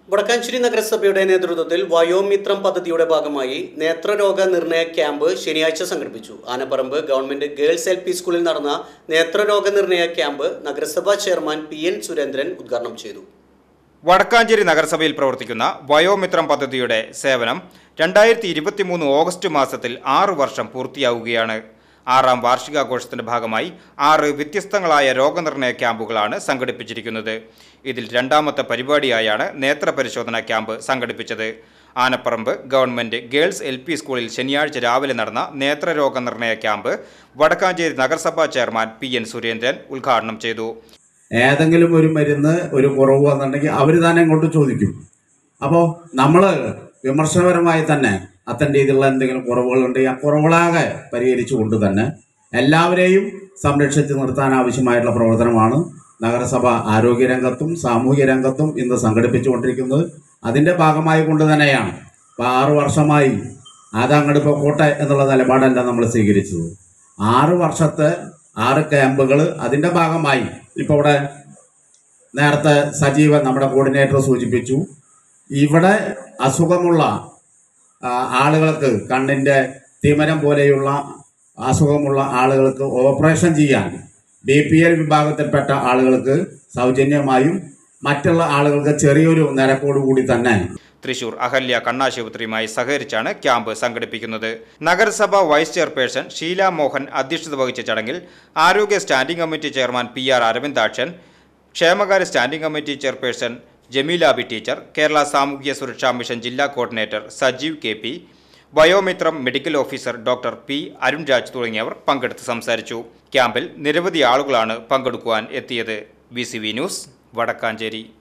വടക്കാഞ്ചേരി നഗരസഭയുടെ നേതൃത്വത്തിൽ വയോമിത്രം പദ്ധതിയുടെ ഭാഗമായി നേത്രരോഗ നിർണയ ക്യാമ്പ് ശനിയാഴ്ച സംഘടിപ്പിച്ചു. ആനപ്പറമ്പ് ഗവൺമെന്റ് ഗേൾസ് LP സ്കൂളിൽ നടന്ന നേത്രരോഗ നിർണയ ക്യാമ്പ് നഗരസഭാ ചെയർമാൻ PN സുരേന്ദ്രൻ ഉദ്ഘാടനം ചെയ്തു. വടക്കാഞ്ചേരി നഗരസഭയിൽ പ്രവർത്തിക്കുന്ന വയോമിത്രം പദ്ധതിയുടെ സേവനം 2023 ഓഗസ്റ്റ് മാസത്തിൽ 6 വർഷം പൂർത്തിയാവുകയാണ്. 6ാം വാർഷികാഘോഷത്തിന്റെ ഭാഗമായി 6 വ്യത്യസ്തങ്ങളായ രോഗനിർണയ ക്യാമ്പുകളാണ് സംഘടിപ്പിച്ചിരിക്കുന്നത്. ഇതിൽ രണ്ടാമത്തെ പരിപാടിയായാണ് നേത്രപരിശോധന ക്യാമ്പ് സംഘടിപ്പിച്ചത്. ആനപ്പറമ്പ് ഗവൺമെന്റ് ഗേൾസ് LP സ്കൂളിൽ ശനിയാഴ്ച രാവിലെ നടന്ന നേത്രരോഗ നിർണയ ക്യാമ്പ് വടക്കാഞ്ചേരി നഗരസഭാ ചെയർമാൻ PN സുരേന്ദ്രൻ ഉദ്ഘാടനം ചെയ്തു. ഏതെങ്കിലും ഒരു മരുന്ന് ഒരു കുറവ് വന്നിട്ടുണ്ടെങ്കിൽ അവർ തന്നെ ഇങ്ങോട്ട് ചോദിക്കും. അപ്പോൾ നമ്മൾ വിമർശനപരമായി തന്നെ അത്തരം രീതിയിലുള്ള എന്തെങ്കിലും കുറവുകളുണ്ടെങ്കിൽ ആ കുറവുകളാകെ പരിഹരിച്ചുകൊണ്ട് തന്നെ എല്ലാവരെയും സംരക്ഷിച്ച് നിർത്താൻ ആവശ്യമായിട്ടുള്ള പ്രവർത്തനമാണ് നഗരസഭ ആരോഗ്യരംഗത്തും സാമൂഹ്യ രംഗത്തും ഇന്ന് സംഘടിപ്പിച്ചുകൊണ്ടിരിക്കുന്നത്. അതിൻ്റെ ഭാഗമായി കൊണ്ട് തന്നെയാണ് ഇപ്പോൾ 6 വർഷമായി അതങ്ങോട്ട് പൊക്കോട്ടെ എന്നുള്ള നിലപാടല്ല നമ്മൾ സ്വീകരിച്ചത്. 6 വർഷത്തെ 6 ക്യാമ്പുകൾ അതിൻ്റെ ഭാഗമായി ഇപ്പോൾ ഇവിടെ നേരത്തെ സജീവൻ നമ്മുടെ കോർഡിനേറ്റർ സൂചിപ്പിച്ചു. ഇവിടെ അസുഖമുള്ള ആളുകൾക്ക് കണ്ണിൻ്റെ തിമിരം പോലെയുള്ള അസുഖമുള്ള ആളുകൾക്ക് ഓപ്പറേഷൻ ചെയ്യാൻ BPL വിഭാഗത്തിൽപ്പെട്ട ആളുകൾക്ക് സൗജന്യമായും മറ്റുള്ള ആളുകൾക്ക് ചെറിയൊരു നിരക്കോടുകൂടി തന്നെ തൃശൂർ അഹല്യ കണ്ണാശുപത്രിയുമായി സഹകരിച്ചാണ് ക്യാമ്പ് സംഘടിപ്പിക്കുന്നത്. നഗരസഭ വൈസ് ചെയർപേഴ്സൺ ഷീല മോഹൻ അധ്യക്ഷത വഹിച്ച ചടങ്ങിൽ ആരോഗ്യ standing committee chairman PR Aravindakshan, ക്ഷേമകാര്യ standing committee chairperson Jameelabi teacher, Kerala സാമൂഹ്യ സുരക്ഷാ മിഷൻ ജില്ലാ coordinator Sajeev KP, Vayomithram medical officer doctor P Arunraj തുടങ്ങിയവർ പങ്കെടുത്ത് സംസാരിച്ചു. ക്യാമ്പിൽ നിരവധി ആളുകളാണ് പങ്കെടുക്കുവാൻ എത്തിയത്. VCV news, Vadakkanchery.